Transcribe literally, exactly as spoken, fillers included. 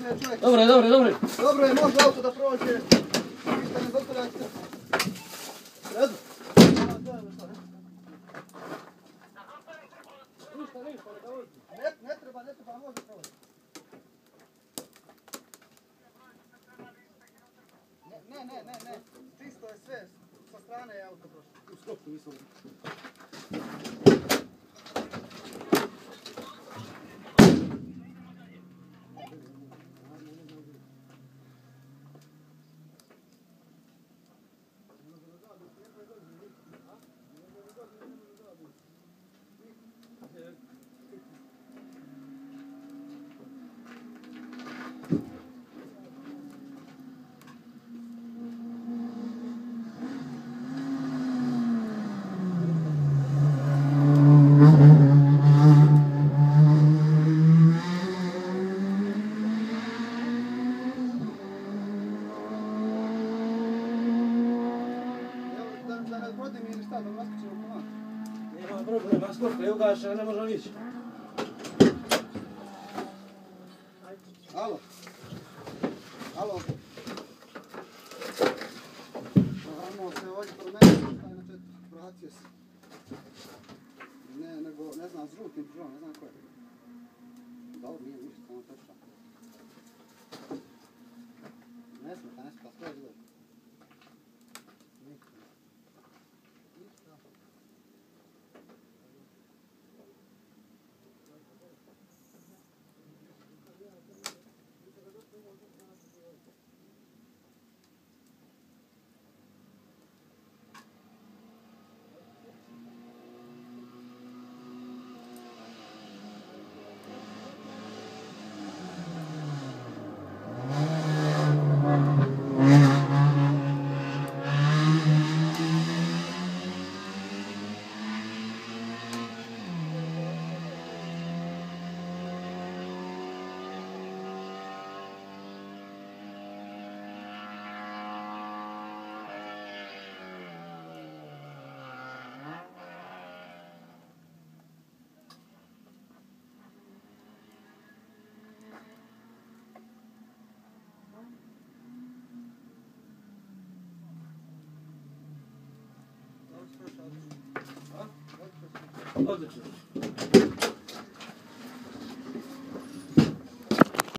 čovjek. Dobre, dobre, dobre. Dobro je, može auto da prođe. Ništa ne zostavljajte. Redu. Ništa, ništa, neka vozi. Ne, ne treba, ne treba, može proći. Ne, ne, ne, ne. Čisto je sve. Sa strane je auto prošlo. U skopku nisam. Nema problema, skopka je ugašena, ne možemo ići. Alo. Alo. Ajmo se ovdje promeniti, taj na četiri, vratio se. Ne, nego, ne znam, s žutim pržom, ne znam ko je. Dobro, nije ništa, samo trča. Ne smeta, ne smeta, sve je bilo. Ništa. Ništa. Odlično.